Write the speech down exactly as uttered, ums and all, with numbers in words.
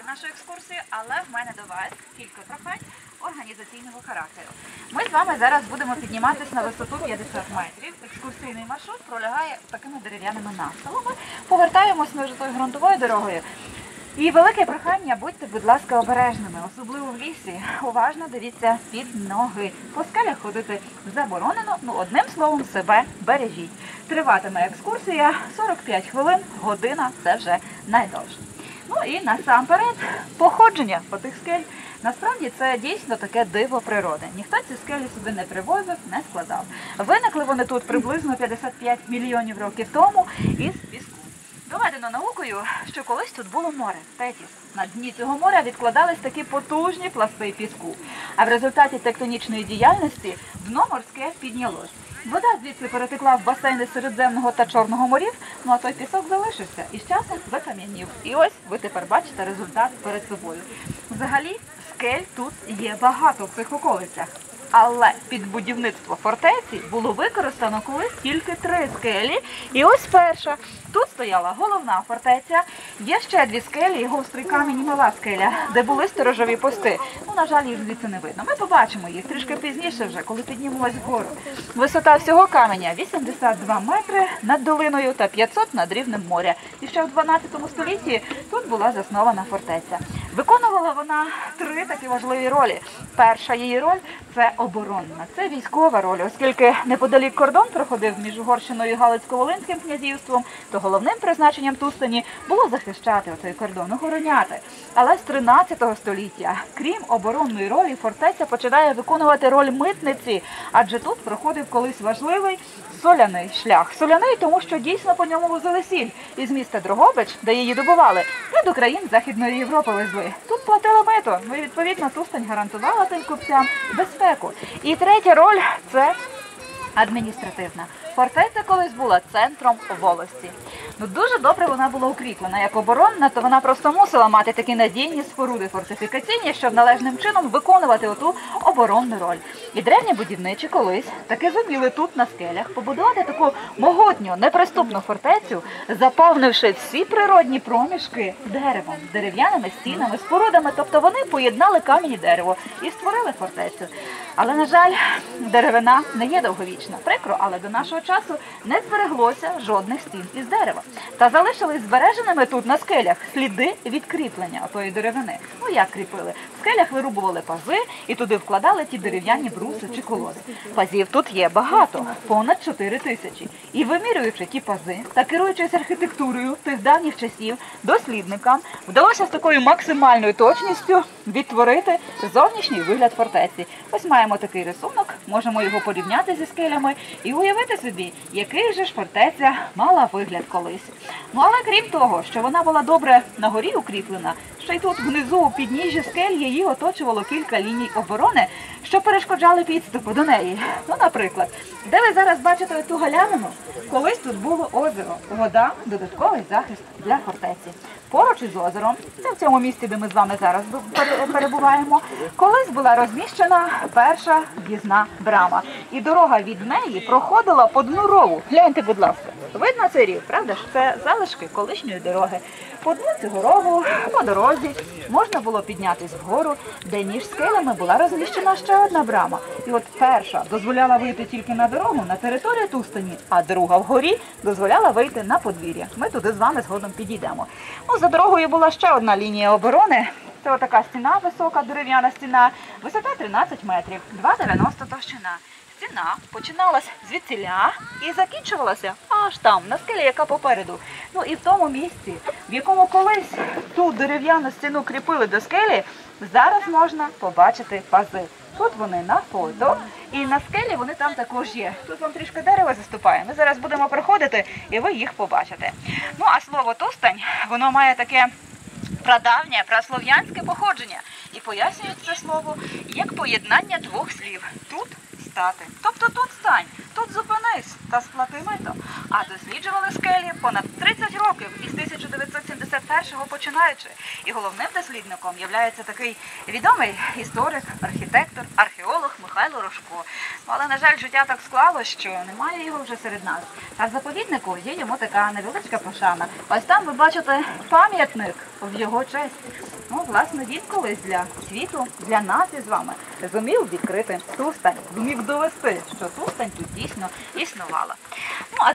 продовжувати нашу екскурсію, але в мене до вас кілька прохань організаційного характеру. Ми з вами зараз будемо підніматися на висоту п'ятдесят метрів. Екскурсійний маршрут пролягає такими дерев'яними настилами. Повертаємось ми вже тою ґрунтовою дорогою. І велике прохання, будьте, будь ласка, обережними, особливо в лісі. Уважно дивіться під ноги. По скелях ходити заборонено, ну одним словом, себе бережіть. Триватиме екскурсія сорок п'ять хвилин, година – це вже найдовше. Ну і насамперед походження по тих скель. Насправді це дійсно таке диво природи. Ніхто ці скелі собі не привозив, не складав. Виникли вони тут приблизно п'ятдесят п'ять мільйонів років тому із піску. Доведено наукою, що колись тут було море, Тетіс. На дні цього моря відкладались такі потужні пласти піску. А в результаті тектонічної діяльності дно морське піднялось. Вода звідси перетекла в басейни Середземного та Чорного морів, ну а той пісок залишився і з часом закам'янів. І ось ви тепер бачите результат перед собою. Взагалі, скель тут є багато в цих околицях. Але під будівництво фортеці було використано колись тільки три скелі. І ось перша. Тут стояла головна фортеця, є ще дві скелі, гострий камінь і мала скеля, де були сторожові пости. Ну, на жаль, їх звідси не видно. Ми побачимо їх трішки пізніше вже, коли піднімемось вгору. Висота всього каменя вісімдесят два метри над долиною та п'ятсот над рівнем моря. І ще в дванадцятому столітті тут була заснована фортеця. Виконувала вона три такі важливі ролі. Перша її роль – це оборонна, це військова роль, оскільки неподалік кордон проходив між Угорщиною і Галицько-Волинським князівством, то головним призначенням Тустані було захищати оцей кордон, охороняти. Але з тринадцятого століття, крім оборонної ролі, фортеця починає виконувати роль митниці, адже тут проходив колись важливий соляний шлях. Соляний, тому що дійсно по ньому возили сіль із міста Дрогобич, де її добували, і до країн Західної Європи везли. Тут платили мито, ну і відповідно Тустань гарантувала тим купцям безпеку. І третя роль – це адміністративна. Фортеця колись була центром волості. Ну, дуже добре вона була укріплена. Як оборонна, то вона просто мусила мати такі надійні споруди фортифікаційні, щоб належним чином виконувати оту оборонну роль. І древні будівничі колись таки зуміли тут на скелях побудувати таку могутню, неприступну фортецю, заповнивши всі природні проміжки деревом, дерев'яними стінами, спорудами. Тобто вони поєднали камінь і дерево і створили фортецю. Але, на жаль, деревина не є довговічна. Прикро, але до нашого часу не збереглося жодних стін із дерева. Та залишились збереженими тут на скелях сліди відкріплення отої деревини. Ну як кріпили? В скелях вирубували пази і туди вкладали ті дерев'яні бруси чи колоди. Пазів тут є багато, понад чотири тисячі. І вимірюючи ті пази та керуючись архітектурою тих давніх часів, дослідникам вдалося з такою максимальною точністю відтворити зовнішній вигляд фортеці. Ось маємо такий рисунок, можемо його порівняти зі скелями і уявити собі, який же ж фортеця мала вигляд колись. Ну але крім того, що вона була добре на горі укріплена, ще й тут внизу у підніжжі скель її оточувало кілька ліній оборони, що перешкоджали підступу до неї. Ну, наприклад, де ви зараз бачите ту галявину, колись тут було озеро, вода – додатковий захист для фортеці. Поруч із озером, це в цьому місці, де ми з вами зараз перебуваємо, колись була розміщена перша в'їзна брама. І дорога від неї проходила по дну рову. Гляньте, будь ласка, видно цей рів, правда ж? Це залишки колишньої дороги. По дну цього рову, по дорозі, можна було піднятися вгору, де між скелями була розміщена ще одна брама. І от перша дозволяла вийти тільки на дорогу, на територію Тустані, а друга вгорі дозволяла вийти на подвір'я. Ми туди з вами згодом підійдемо. Ну, за дорогою була ще одна лінія оборони. Це отака стіна, висока дерев'яна стіна, висота тринадцять метрів, два дев'яносто товщина. Стіна починалась звідсіля і закінчувалася аж там, на скелі, яка попереду. Ну і в тому місці, в якому колись ту дерев'яну стіну кріпили до скелі, зараз можна побачити пази. Тут вони на фото, і на скелі вони там також є. Тут вам трішки дерева заступає. Ми зараз будемо проходити, і ви їх побачите. Ну, а слово «Тустань», воно має таке прадавнє, праслов'янське походження. І пояснюють це слово як поєднання двох слів. Тут стати. Тобто тут стань, тут зупинись та сплати мито. А досліджували скелі понад тридцять років, із тисяча дев'ятсот сімдесят першого починаючи. І головним дослідником є такий відомий історик, архітектор, археолог Михайло Рожко. Але, на жаль, життя так склалося, що немає його вже серед нас. А в заповіднику є йому така невеличка пошана. Ось там ви бачите пам'ятник в його честь. Ну, власне, він колись для світу, для нас із вами зумів відкрити Тустань, зумів довести, що Тустань тут дійсно існувала. Ну, а